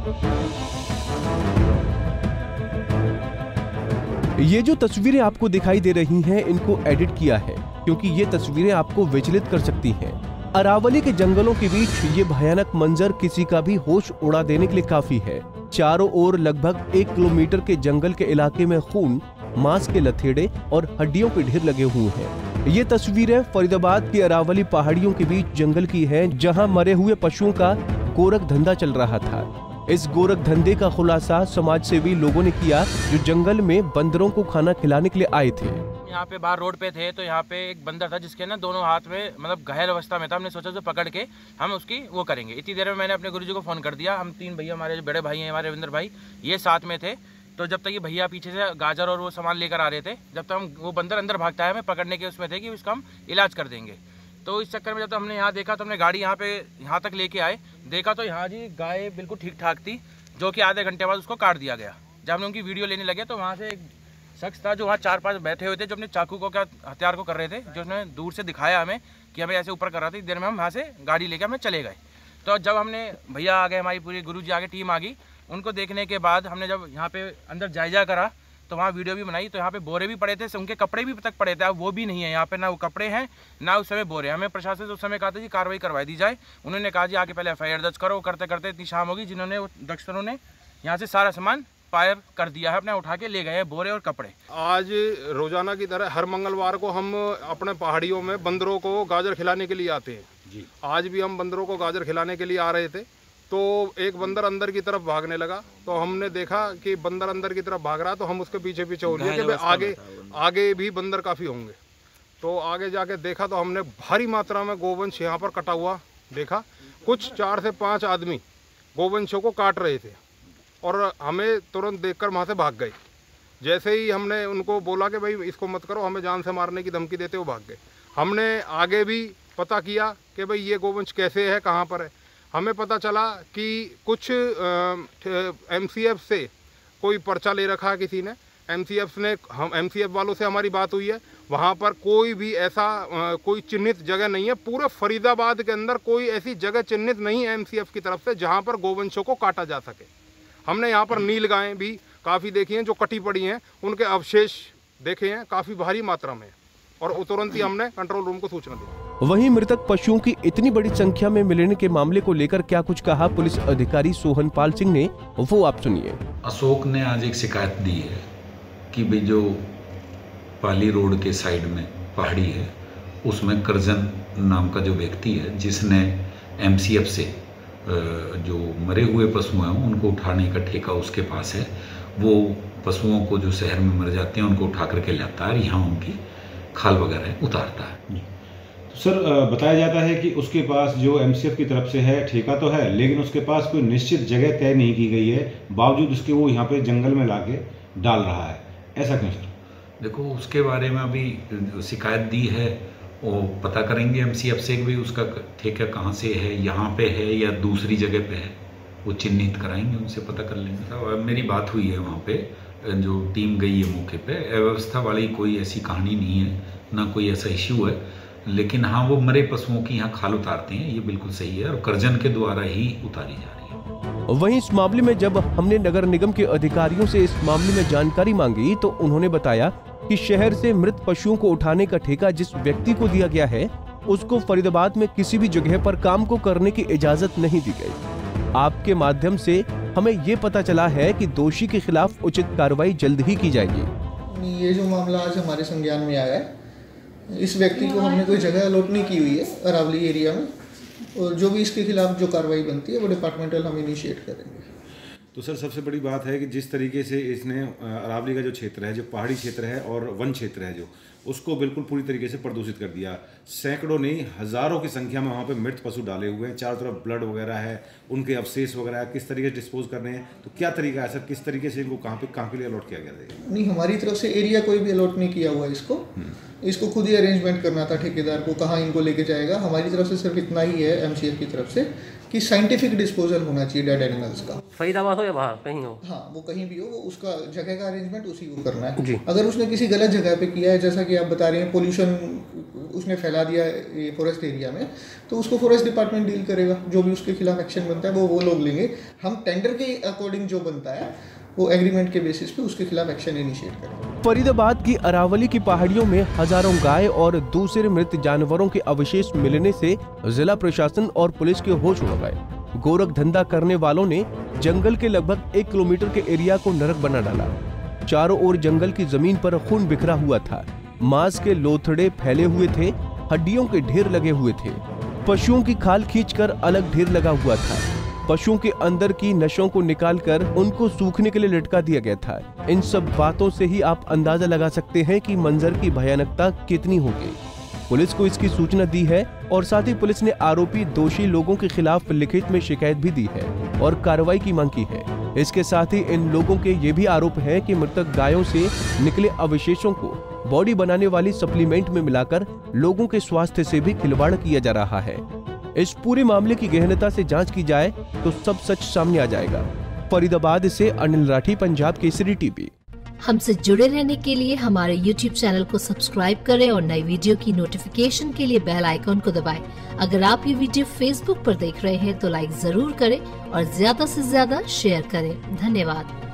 ये जो तस्वीरें आपको दिखाई दे रही हैं, इनको एडिट किया है क्योंकि ये तस्वीरें आपको विचलित कर सकती हैं। अरावली के जंगलों के बीच ये भयानक मंजर किसी का भी होश उड़ा देने के लिए काफी है। चारों ओर लगभग 1 किलोमीटर के जंगल के इलाके में खून, मांस के लथेड़े और हड्डियों के ढेर लगे हुए हैं। ये तस्वीरें फरीदाबाद की अरावली पहाड़ियों के बीच जंगल की हैं, जहां मरे हुए पशुओं का गोरख धंधा चल रहा था। इस गोरख धंधे का खुलासा समाज सेवी लोगों ने किया जो जंगल में बंदरों को खाना खिलाने के लिए आए थे। यहाँ पे बाहर रोड पे थे तो यहाँ पे एक बंदर था जिसके ना दोनों हाथ में मतलब घायल अवस्था में था। हमने सोचा जो पकड़ के हम उसकी वो करेंगे। इतनी देर में मैंने अपने गुरुजी को फ़ोन कर दिया। हम 3 भैया, हमारे जो बड़े भाई हैं हमारे रविंद्र भाई, ये साथ में थे। तो जब तक ये भैया पीछे से गाजर और वो सामान लेकर आ रहे थे, जब तक हम वो बंदर अंदर भागता है, हमें पकड़ने के उसमें थे कि उसका हम इलाज कर देंगे। तो इस चक्कर में जब हमने यहाँ देखा तो हमने गाड़ी यहाँ तक लेके आए, देखा तो यहाँ जी गाय बिल्कुल ठीक ठाक थी, जो कि आधे घंटे बाद उसको काट दिया गया। जब हमने उनकी वीडियो लेने लगे तो वहाँ से एक शख्स था जो वहाँ 4-5 बैठे हुए थे, जो अपने चाकू को क्या हथियार को कर रहे थे, जो उसने दूर से दिखाया हमें कि हमें ऐसे ऊपर कर रहा था। इस देर में हम वहाँ से गाड़ी लेकर हमें चले गए। तो जब हमने भैया आ गए, हमारी पूरी गुरुजी आ गए, टीम आ गई। उनको देखने के बाद हमने जब यहाँ पे अंदर जायजा करा तो वहाँ वीडियो भी बनाई। तो यहाँ पे बोरे भी पड़े थे, उनके कपड़े भी तक पड़े थे। अब वो भी नहीं है यहाँ पे, ना वो कपड़े हैं ना उस समय बोरे। हमें प्रशासन से उस समय कहा था जी कार्रवाई करवाई दी जाए। उन्होंने कहा जी आके पहले FIR दर्ज करो। करते करते इतनी शाम होगी, जिन्होंने दक्षिणों ने यहाँ से सारा सामान फायर कर दिया है, अपने उठा के ले गए हैं बोरे और कपड़े। आज रोजाना की तरह हर मंगलवार को हम अपने पहाड़ियों में बंदरों को गाजर खिलाने के लिए आते हैं जी। आज भी हम बंदरों को गाजर खिलाने के लिए आ रहे थे तो एक बंदर अंदर की तरफ भागने लगा। तो हमने देखा कि बंदर अंदर की तरफ भाग रहा, तो हम उसके पीछे पीछे हो लिए कि आगे भी बंदर काफ़ी होंगे। तो आगे जाके देखा तो हमने भारी मात्रा में गोवंश यहाँ पर कटा हुआ देखा। कुछ 4 से 5 आदमी गोवंशों को काट रहे थे और हमें तुरंत देखकर वहाँ से भाग गए। जैसे ही हमने उनको बोला कि भाई इसको मत करो, हमें जान से मारने की धमकी देते, वो भाग गए। हमने आगे भी पता किया कि भाई ये गोवंश कैसे है, कहाँ पर है। हमें पता चला कि कुछ MCF से कोई पर्चा ले रखा है किसी ने। MCF वालों से हमारी बात हुई है। वहाँ पर कोई भी ऐसा कोई चिन्हित जगह नहीं है। पूरे फरीदाबाद के अंदर कोई ऐसी जगह चिन्हित नहीं है MCF की तरफ से जहाँ पर गोवंशों को काटा जा सके। हमने यहाँ पर नील गायें भी काफ़ी देखी हैं जो कटी पड़ी हैं, उनके अवशेष देखे हैं काफ़ी भारी मात्रा में, और तुरंत ही हमने कंट्रोल रूम को सूचना दी। वहीं मृतक पशुओं की इतनी बड़ी संख्या में मिलने के मामले को लेकर क्या कुछ कहा पुलिस अधिकारी सोहनपाल सिंह ने, वो आप सुनिए। अशोक ने आज एक शिकायत दी है कि भाई जो पाली रोड के साइड में पहाड़ी है उसमें करजन नाम का जो व्यक्ति है जिसने MCF से जो मरे हुए पशु हैं उनको उठाने का ठेका उसके पास है। वो पशुओं को जो शहर में मर जाते हैं उनको उठा करके लाता है और यहाँ उनकी खाल वगैरह उतारता है। तो सर बताया जाता है कि उसके पास जो MCF की तरफ से है ठेका तो है, लेकिन उसके पास कोई निश्चित जगह तय नहीं की गई है, बावजूद उसके वो यहाँ पे जंगल में लाके डाल रहा है। ऐसा क्यों सर? देखो उसके बारे में अभी शिकायत दी है, वो पता करेंगे MCF से कि भाई उसका ठेका कहाँ से है, यहाँ पे है या दूसरी जगह पे है, वो चिन्हित कराएंगे, उनसे पता कर लेंगे। और मेरी बात हुई है वहाँ पे, जो टीम गई है मौके पे, अव्यवस्था वाली कोई ऐसी कहानी नहीं है, ना कोई ऐसा इश्यू है। लेकिन हाँ वो मरे पशुओं की यहाँ खाल उतारते हैं, ये बिल्कुल सही है और करजन के द्वारा ही उतारी जा रही है। वहीं इस मामले में जब हमने नगर निगम के अधिकारियों से इस मामले में जानकारी मांगी तो उन्होंने बताया कि शहर से मृत पशुओं को उठाने का ठेका जिस व्यक्ति को दिया गया है उसको फरीदाबाद में किसी भी जगह पर काम को करने की इजाजत नहीं दी गई। आपके माध्यम से हमें ये पता चला है कि दोषी के खिलाफ उचित कार्रवाई जल्द ही की जाएगी। ये जो मामला आज हमारे संज्ञान में आया है, इस व्यक्ति को हमने कोई जगह अलॉट नहीं की हुई है अरावली एरिया में, और जो भी इसके खिलाफ जो कार्रवाई बनती है वो डिपार्टमेंटल हम इनिशिएट करेंगे। तो सर सबसे बड़ी बात है कि जिस तरीके से इसने अरावली का जो क्षेत्र है, जो पहाड़ी क्षेत्र है और वन क्षेत्र है, जो उसको बिल्कुल पूरी तरीके से प्रदूषित कर दिया। सैकड़ों नहीं हज़ारों की संख्या में वहाँ पे मृत पशु डाले हुए हैं, चारों तरफ ब्लड वगैरह है, उनके अवशेष वगैरह किस तरीके से डिस्पोज करने हैं, तो क्या तरीका है सर, किस तरीके से इनको कहाँ के लिए अलॉट किया गया था? नहीं, हमारी तरफ से एरिया कोई भी अलॉट नहीं किया हुआ इसको खुद ही अरेंजमेंट करना था ठेकेदार को, कहाँ इनको लेके जाएगा। हमारी तरफ से सिर्फ इतना ही है MCF की तरफ से कि साइंटिफिक डिस्पोजल होना चाहिए डेड एनिमल्स का। फरीदाबाद हो या बाहर कहीं हो, हाँ वो कहीं भी हो, वो उसका जगह का अरेंजमेंट उसी को करना है। अगर उसने किसी गलत जगह पे किया है, जैसा कि आप बता रहे हैं पोल्यूशन उसने फैला दिया ये फॉरेस्ट एरिया में, तो उसको फॉरेस्ट डिपार्टमेंट डील करेगा। जो भी उसके खिलाफ एक्शन बनता है वो लोग लेंगे। हम टेंडर के अकॉर्डिंग जो बनता है वो एग्रीमेंट के बेसिस पे उसके खिलाफ एक्शन इनिशिएट करेंगे। फरीदाबाद की अरावली की पहाड़ियों में हजारों गाय और दूसरे मृत जानवरों के अवशेष मिलने से जिला प्रशासन और पुलिस के होश उड़ गए। गोरख धंधा करने वालों ने जंगल के लगभग 1 किलोमीटर के एरिया को नरक बना डाला। चारों ओर जंगल की जमीन पर खून बिखरा हुआ था, मांस के लोथड़े फैले हुए थे, हड्डियों के ढेर लगे हुए थे, पशुओं की खाल खींचकर अलग ढेर लगा हुआ था, पशुओं के अंदर की नसों को निकालकर उनको सूखने के लिए लटका दिया गया था। इन सब बातों से ही आप अंदाजा लगा सकते हैं कि मंजर की भयानकता कितनी होगी। पुलिस को इसकी सूचना दी है और साथ ही पुलिस ने आरोपी दोषी लोगों के खिलाफ लिखित में शिकायत भी दी है और कार्रवाई की मांग की है। इसके साथ ही इन लोगों के ये भी आरोप है कि मृतक गायों से निकले अवशेषों को बॉडी बनाने वाली सप्लीमेंट में मिलाकर लोगों के स्वास्थ्य से भी खिलवाड़ किया जा रहा है। इस पूरे मामले की गहनता से जांच की जाए तो सब सच सामने आ जाएगा। फरीदाबाद से अनिल राठी, पंजाब केसरी टीवी। हमसे जुड़े रहने के लिए हमारे YouTube चैनल को सब्सक्राइब करें और नई वीडियो की नोटिफिकेशन के लिए बेल आइकॉन को दबाएं। अगर आप ये वीडियो Facebook पर देख रहे हैं तो लाइक जरूर करें और ज्यादा से ज्यादा शेयर करें। धन्यवाद।